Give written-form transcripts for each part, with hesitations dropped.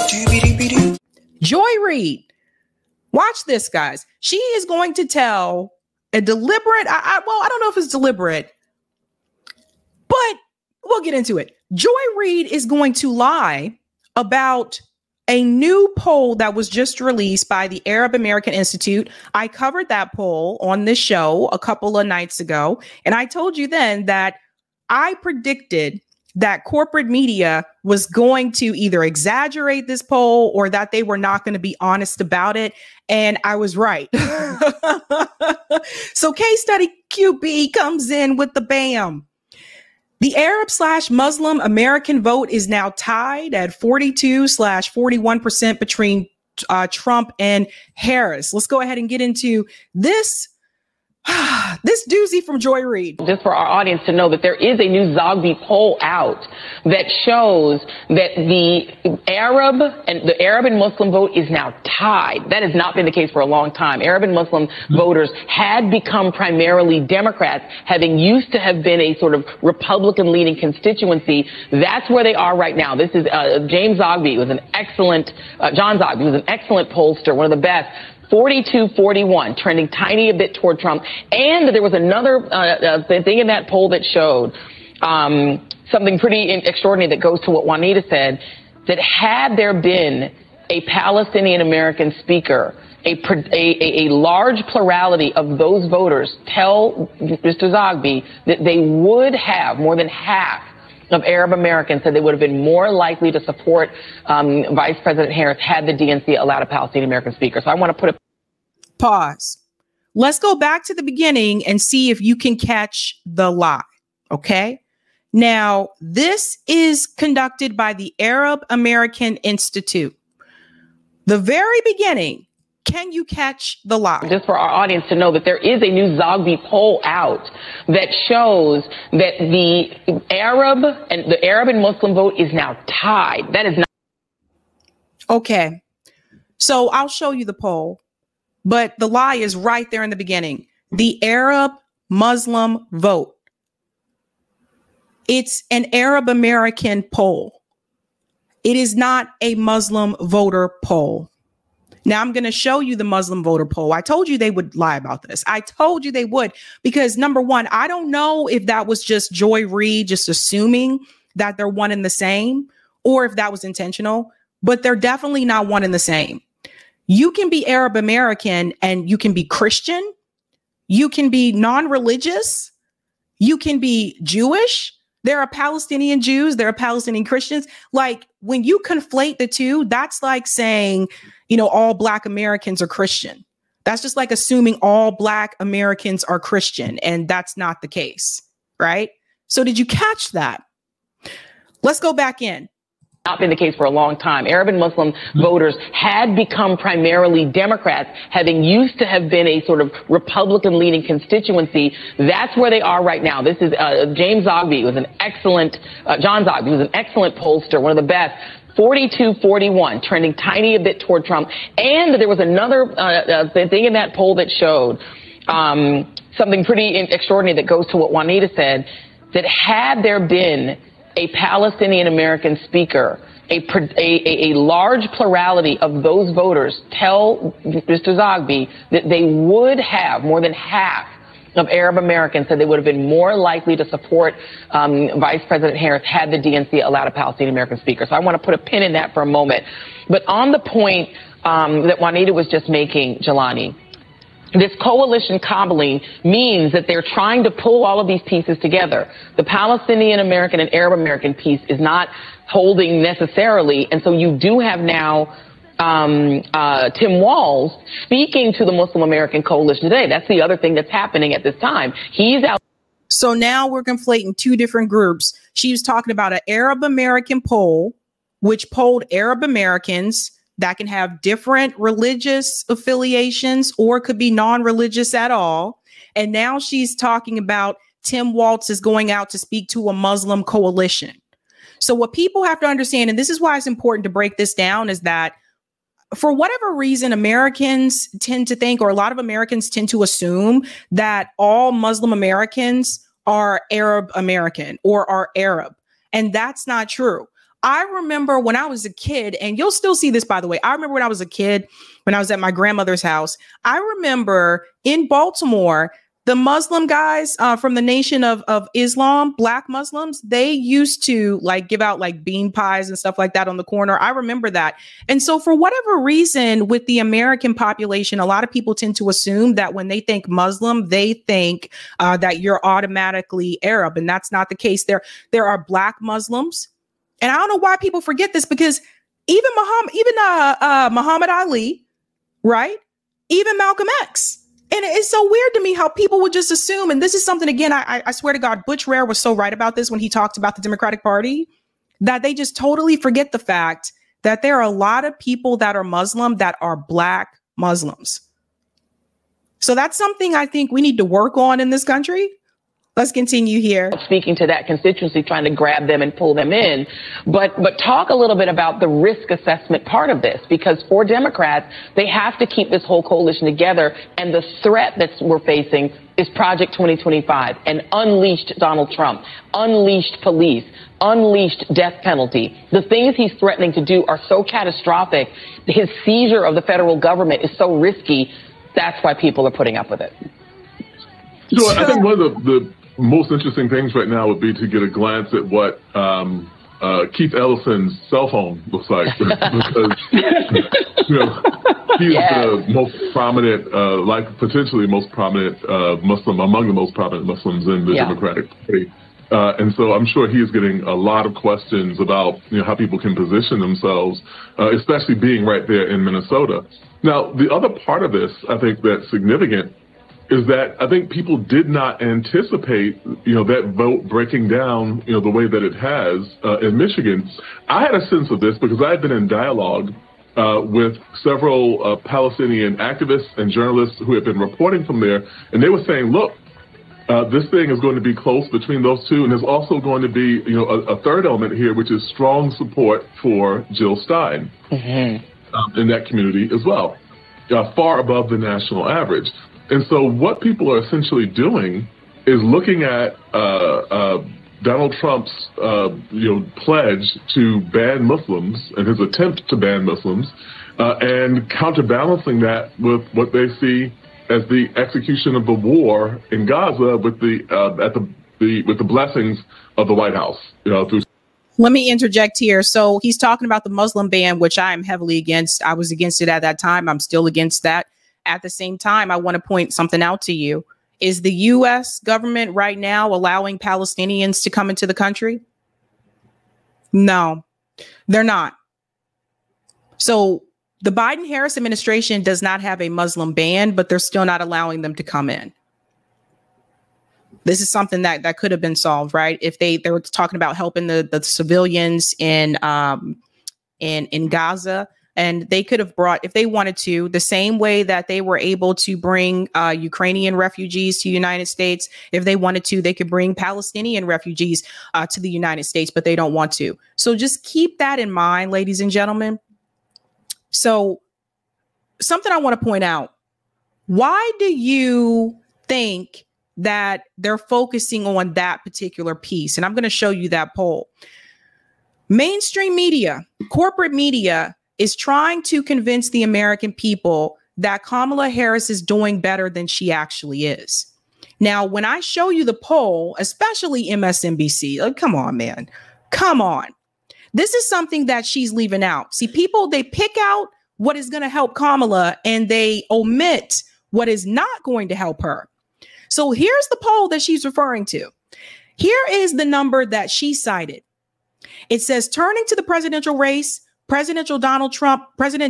Joy Reid. Watch this, guys. She is going to tell a deliberate, I don't know if it's deliberate, but we'll get into it. Joy Reid is going to lie about a new poll that was just released by the Arab American Institute. I covered that poll on this show a couple of nights ago, and I told you then that I predicted that corporate media was going to either exaggerate this poll or that they were not going to be honest about it. And I was right. So Case Study QB comes in with the bam. The Arab/Muslim American vote is now tied at 42/41% between Trump and Harris. Let's go ahead and get into this. This doozy from Joy Reid. Just for our audience to know that there is a new Zogby poll out that shows that the Arab and Muslim vote is now tied. That has not been the case for a long time. Arab and Muslim voters had become primarily Democrats, having used to have been a sort of Republican-leaning constituency. That's where they are right now. This is James Zogby was an excellent, John Zogby was an excellent pollster, one of the best. 42-41, trending tiny a bit toward Trump. And there was another thing in that poll that showed something pretty extraordinary that goes to what Juanita said, that had there been a Palestinian-American speaker, a large plurality of those voters tell Mr. Zogby that they would have more than half of Arab Americans said they would have been more likely to support Vice President Harris had the DNC allowed a Palestinian American speaker. So I want to put a pause. Let's go back to the beginning and see if you can catch the lie. Okay. Now, this is conducted by the Arab American Institute. The very beginning. Can you catch the lie? Just for our audience to know that there is a new Zogby poll out that shows that the Arab and Muslim vote is now tied. That is not. Okay. So I'll show you the poll, but the lie is right there in the beginning. The Arab Muslim vote. It's an Arab American poll. It is not a Muslim voter poll. Now I'm going to show you the Muslim voter poll. I told you they would lie about this. I told you they would, because number one, I don't know if that was just Joy Reid just assuming that they're one and the same, or if that was intentional, but they're definitely not one and the same. You can be Arab American and you can be Christian. You can be non-religious. You can be Jewish. There are Palestinian Jews. There are Palestinian Christians. Like, when you conflate the two, that's like saying, you know, all Black Americans are Christian. That's just like assuming all Black Americans are Christian. And that's not the case, right? So did you catch that? Let's go back in. Not been the case for a long time. Arab and Muslim voters had become primarily Democrats, having used to have been a sort of Republican-leaning constituency. That's where they are right now. This is James Zogby was an excellent, John Zogby was an excellent pollster, one of the best. 42-41, trending tiny a bit toward Trump. And there was another thing in that poll that showed something pretty extraordinary that goes to what Juanita said, that had there been a Palestinian-American speaker, a large plurality of those voters tell Mr. Zogby that they would have more than half of Arab Americans said they would have been more likely to support Vice President Harris had the DNC allowed a Palestinian American speaker. So I want to put a pin in that for a moment. But on the point that Juanita was just making, Jelani, this coalition cobbling means that they're trying to pull all of these pieces together. The Palestinian American and Arab American piece is not holding necessarily. And so you do have now Tim Walz speaking to the Muslim American Coalition today. That's the other thing that's happening at this time. He's out. So now we're conflating two different groups. She was talking about an Arab American poll, which polled Arab Americans that can have different religious affiliations or could be non-religious at all. And now she's talking about Tim Walz is going out to speak to a Muslim coalition. So what people have to understand, and this is why it's important to break this down, is that for whatever reason, Americans tend to think, or a lot of Americans tend to assume, that all Muslim Americans are Arab American or are Arab. And that's not true. I remember when I was a kid, and you'll still see this, by the way. I remember when I was a kid, when I was at my grandmother's house, I remember in Baltimore, the Muslim guys from the Nation of Islam, Black Muslims, they used to like give out like bean pies and stuff like that on the corner. I remember that. And so for whatever reason, with the American population, a lot of people tend to assume that when they think Muslim, they think that you're automatically Arab. And that's not the case. There are Black Muslims. And I don't know why people forget this, because even Muhammad Ali, right? Even Malcolm X. And it's so weird to me how people would just assume, and this is something, again, I swear to God, Butch Rare was so right about this when he talked about the Democratic Party, that they just totally forget the fact that there are a lot of people that are Muslim that are Black Muslims. So that's something I think we need to work on in this country. Let's continue here. Speaking to that constituency, trying to grab them and pull them in. But talk a little bit about the risk assessment part of this, because for Democrats, they have to keep this whole coalition together. And the threat that we're facing is Project 2025 and unleashed Donald Trump, unleashed police, unleashed death penalty. The things he's threatening to do are so catastrophic. His seizure of the federal government is so risky. That's why people are putting up with it. You know, I think one of the most interesting things right now would be to get a glance at what Keith Ellison's cell phone looks like, because you know, he's the most prominent, potentially most prominent Muslim, among the most prominent Muslims in the Democratic Party. And so I'm sure he is getting a lot of questions about, you know, how people can position themselves, especially being right there in Minnesota. Now, the other part of this, I think, that's significant is that I think people did not anticipate, you know, that vote breaking down, you know, the way that it has in Michigan. I had a sense of this because I had been in dialogue with several Palestinian activists and journalists who had been reporting from there, and they were saying, look, this thing is going to be close between those two, and there's also going to be, you know, a third element here, which is strong support for Jill Stein in that community as well, far above the national average. And so what people are essentially doing is looking at Donald Trump's, pledge to ban Muslims and his attempt to ban Muslims, and counterbalancing that with what they see as the execution of the war in Gaza with the blessings of the White House. Let me interject here. So he's talking about the Muslim ban, which I am heavily against. I was against it at that time. I'm still against that. At the same time, I want to point something out to you. Is the U.S. government right now allowing Palestinians to come into the country? No, they're not. So the Biden-Harris administration does not have a Muslim ban, but they're still not allowing them to come in. This is something that could have been solved, right? If they were talking about helping the civilians in Gaza. And they could have brought, if they wanted to, the same way that they were able to bring Ukrainian refugees to the United States. If they wanted to, they could bring Palestinian refugees to the United States, but they don't want to. So just keep that in mind, ladies and gentlemen. So something I want to point out. Why do you think that they're focusing on that particular piece? And I'm going to show you that poll. Mainstream media, corporate media, is trying to convince the American people that Kamala Harris is doing better than she actually is. Now, when I show you the poll, especially MSNBC, like, come on, man, come on. This is something that she's leaving out. See, people, they pick out what is going to help Kamala and they omit what is not going to help her. So here's the poll that she's referring to. Here is the number that she cited. It says, turning to the presidential race, President Donald Trump,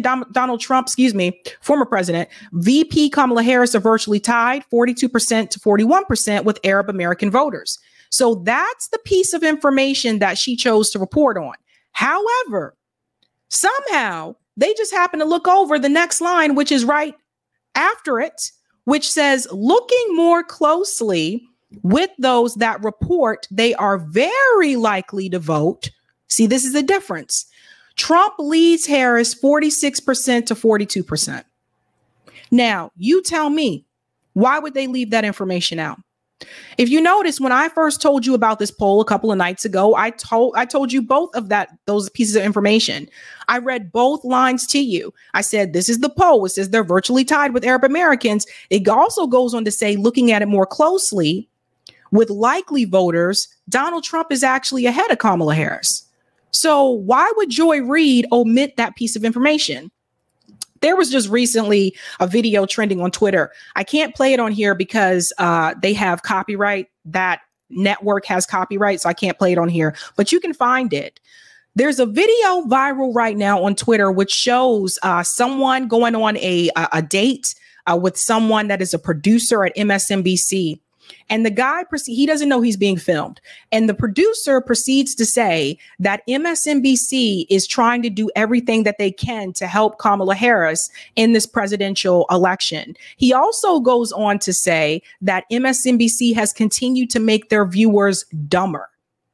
former president, VP Kamala Harris are virtually tied 42% to 41% with Arab American voters. So that's the piece of information that she chose to report on. However, somehow they just happen to look over the next line, which is right after it, which says, looking more closely with those that report they are very likely to vote. See, this is the difference. Trump leads Harris 46% to 42%. Now, you tell me, why would they leave that information out? If you notice, when I first told you about this poll a couple of nights ago, I told you both of those pieces of information. I read both lines to you. I said, this is the poll. It says they're virtually tied with Arab Americans. It also goes on to say, looking at it more closely, with likely voters, Donald Trump is actually ahead of Kamala Harris. So why would Joy Reid omit that piece of information? There was just recently a video trending on Twitter. I can't play it on here because they have copyright. That network has copyright, so I can't play it on here, but you can find it. There's a video viral right now on Twitter, which shows someone going on a date with someone that is a producer at MSNBC. And the guy, he doesn't know he's being filmed. And the producer proceeds to say that MSNBC is trying to do everything that they can to help Kamala Harris in this presidential election. He also goes on to say that MSNBC has continued to make their viewers dumber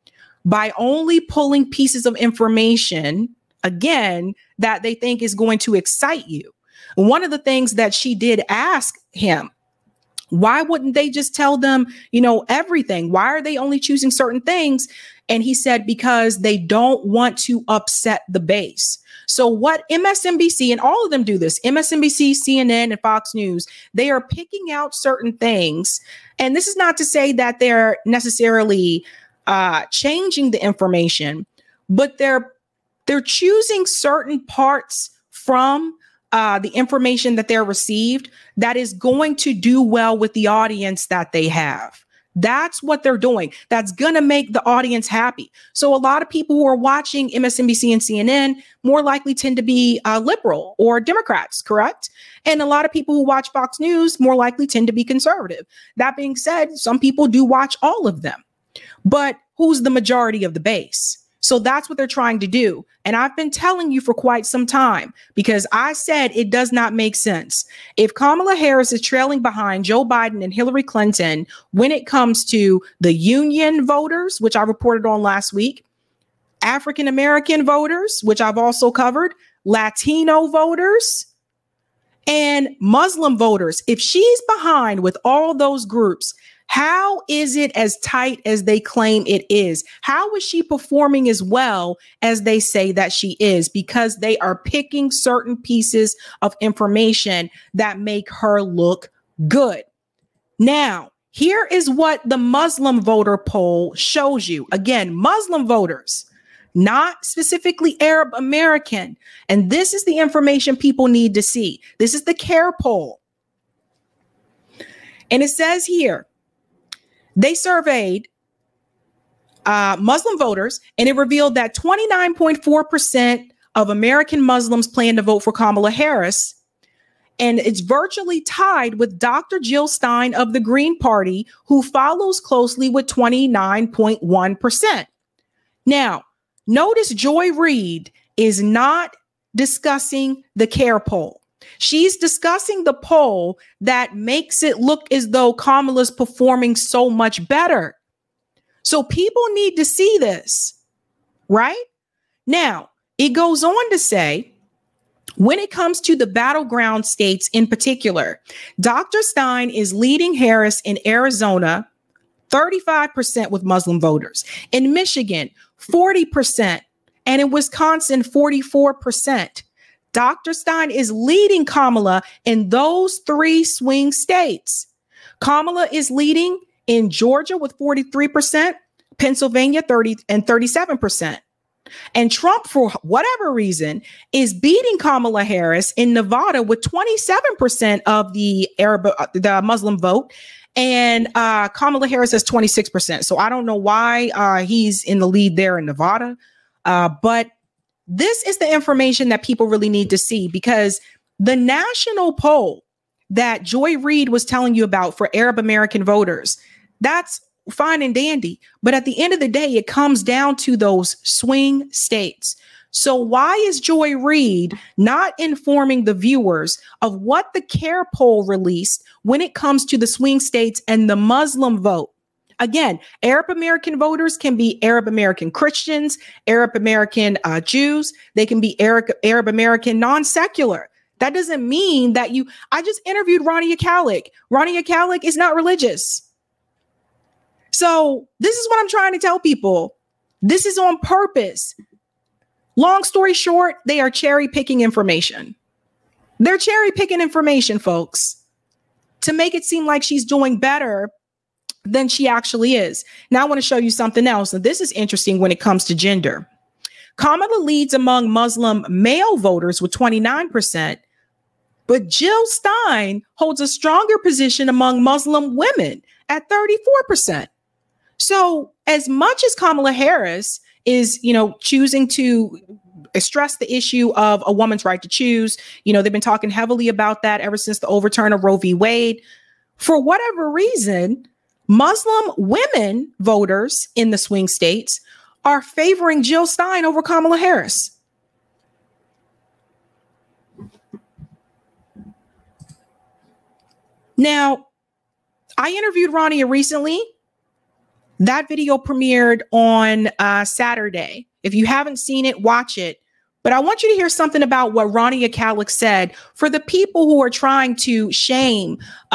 by only pulling pieces of information, again, that they think is going to excite you. One of the things that she did ask him, why wouldn't they just tell them, everything? Why are they only choosing certain things? And he said, because they don't want to upset the base. So what MSNBC, and all of them do this, MSNBC, CNN, and Fox News, they are picking out certain things. And this is not to say that they're necessarily changing the information, but they're choosing certain parts from the information that they're received that is going to do well with the audience that they have. That's what they're doing. That's going to make the audience happy. So a lot of people who are watching MSNBC and CNN more likely tend to be liberal or Democrats, correct? And a lot of people who watch Fox News more likely tend to be conservative. That being said, some people do watch all of them. But who's the majority of the base? So that's what they're trying to do. And I've been telling you for quite some time, because I said it does not make sense. If Kamala Harris is trailing behind Joe Biden and Hillary Clinton when it comes to the union voters, which I reported on last week, African-American voters, which I've also covered, Latino voters, and Muslim voters, if she's behind with all those groups, how is it as tight as they claim it is? How is she performing as well as they say that she is? Because they are picking certain pieces of information that make her look good. Now, here is what the Muslim voter poll shows you. Again, Muslim voters, not specifically Arab American. And this is the information people need to see. This is the CAIR poll. And it says here, they surveyed Muslim voters, and it revealed that 29.4% of American Muslims plan to vote for Kamala Harris. And it's virtually tied with Dr. Jill Stein of the Green Party, who follows closely with 29.1%. Now, notice Joy Reid is not discussing the CAIR poll. She's discussing the poll that makes it look as though Kamala's performing so much better. So people need to see this, right? Now, it goes on to say, when it comes to the battleground states in particular, Dr. Stein is leading Harris in Arizona, 35% with Muslim voters. In Michigan, 40%. And in Wisconsin, 44%. Dr. Stein is leading Kamala in those three swing states. Kamala is leading in Georgia with 43%, Pennsylvania 37%. And Trump, for whatever reason, is beating Kamala Harris in Nevada with 27% of the Muslim vote. And Kamala Harris has 26%. So I don't know why he's in the lead there in Nevada. But this is the information that people really need to see, because the national poll that Joy Reid was telling you about for Arab American voters, that's fine and dandy. But at the end of the day, it comes down to those swing states. So why is Joy Reid not informing the viewers of what the CAIR poll released when it comes to the swing states and the Muslim vote? Again, Arab American voters can be Arab American Christians, Arab American Jews. They can be Arab American non-secular. That doesn't mean that I just interviewed Rania Khalek. Rania Khalek is not religious. So this is what I'm trying to tell people. This is on purpose. Long story short, they are cherry picking information. They're cherry picking information, folks, to make it seem like she's doing better than she actually is. Now I want to show you something else. And this is interesting when it comes to gender. Kamala leads among Muslim male voters with 29%, but Jill Stein holds a stronger position among Muslim women at 34%. So as much as Kamala Harris is, choosing to stress the issue of a woman's right to choose, they've been talking heavily about that ever since the overturn of Roe v. Wade. For whatever reason, Muslim women voters in the swing states are favoring Jill Stein over Kamala Harris. Now, I interviewed Rania recently. That video premiered on Saturday. If you haven't seen it, watch it. But I want you to hear something about what Rania Khalek said for the people who are trying to shame,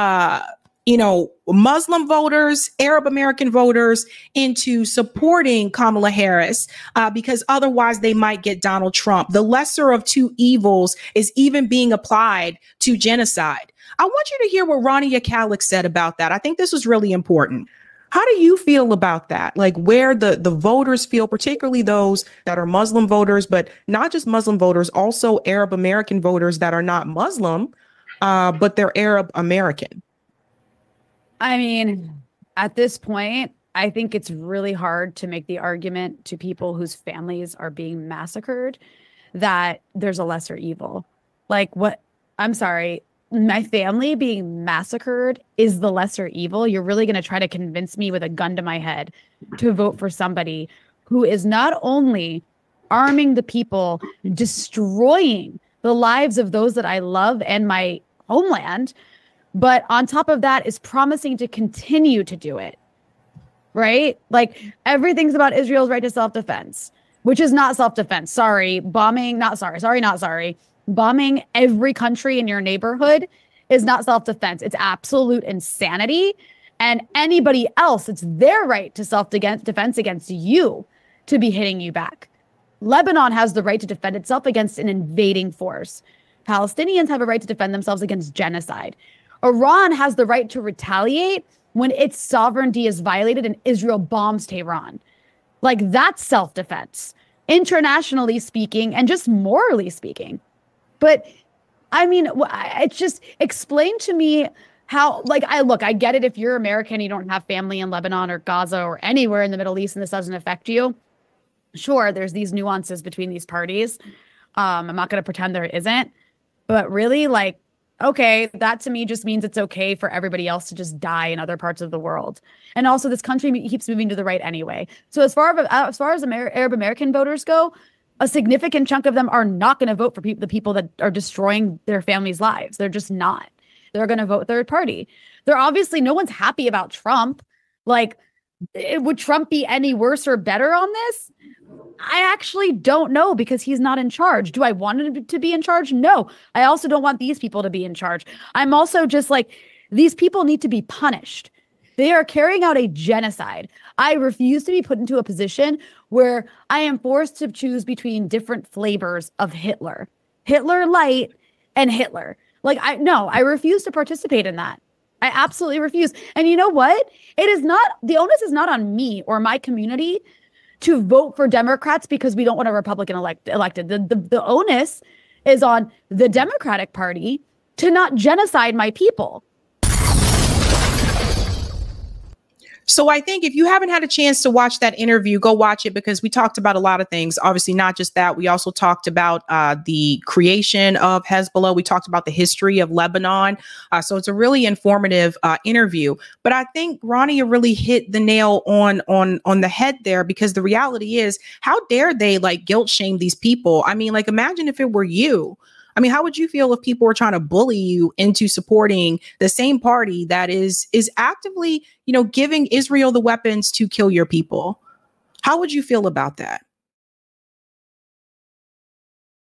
Muslim voters, Arab American voters into supporting Kamala Harris because otherwise they might get Donald Trump. The lesser of two evils is even being applied to genocide. I want you to hear what Rania Khalek said about that. I think this was really important. How do you feel about that? Like where the voters feel, particularly those that are Muslim voters, but not just Muslim voters, also Arab American voters that are not Muslim, but they're Arab American. I mean, at this point, I think it's really hard to make the argument to people whose families are being massacred that there's a lesser evil. Like what? I'm sorry. My family being massacred is the lesser evil. You're really going to try to convince me with a gun to my head to vote for somebody who is not only arming the people, destroying the lives of those that I love and my homeland, but on top of that is promising to continue to do it, right? Like everything's about Israel's right to self-defense, which is not self-defense. Sorry, bombing, not sorry. Bombing every country in your neighborhood is not self-defense. It's absolute insanity. And anybody else, it's their right to self-defense against you to be hitting you back. Lebanon has the right to defend itself against an invading force. Palestinians have a right to defend themselves against genocide. Iran has the right to retaliate when its sovereignty is violated and Israel bombs Tehran. Like that's self-defense, internationally speaking, and just morally speaking. But I mean, it's just explain to me how, I get it. If you're American, you don't have family in Lebanon or Gaza or anywhere in the Middle East and this doesn't affect you. Sure, there's these nuances between these parties. I'm not going to pretend there isn't. But really, okay, that to me just means it's okay for everybody else to just die in other parts of the world. And also this country keeps moving to the right anyway. So as far as Arab American voters go, a significant chunk of them are not going to vote for the people that are destroying their families' lives. They're just not. They're going to vote third party. They're obviously, no one's happy about Trump. Would Trump be any worse or better on this? I actually don't know because he's not in charge. Do I want him to be in charge? No. I also don't want these people to be in charge. I'm also just these people need to be punished. They are carrying out a genocide. I refuse to be put into a position where I am forced to choose between different flavors of Hitler. Hitler light and Hitler. I refuse to participate in that. I absolutely refuse. And you know what? The onus is not on me or my community to vote for Democrats because we don't want a Republican elected. The onus is on the Democratic Party to not genocide my people. So I think if you haven't had a chance to watch that interview, go watch it because we talked about a lot of things. Obviously, not just that. We also talked about the creation of Hezbollah. We talked about the history of Lebanon. So it's a really informative interview. But I think Rania really hit the nail on the head there, because the reality is, how dare they guilt shame these people? I mean, imagine if it were you. I mean, how would you feel if people were trying to bully you into supporting the same party that is actively, giving Israel the weapons to kill your people? How would you feel about that?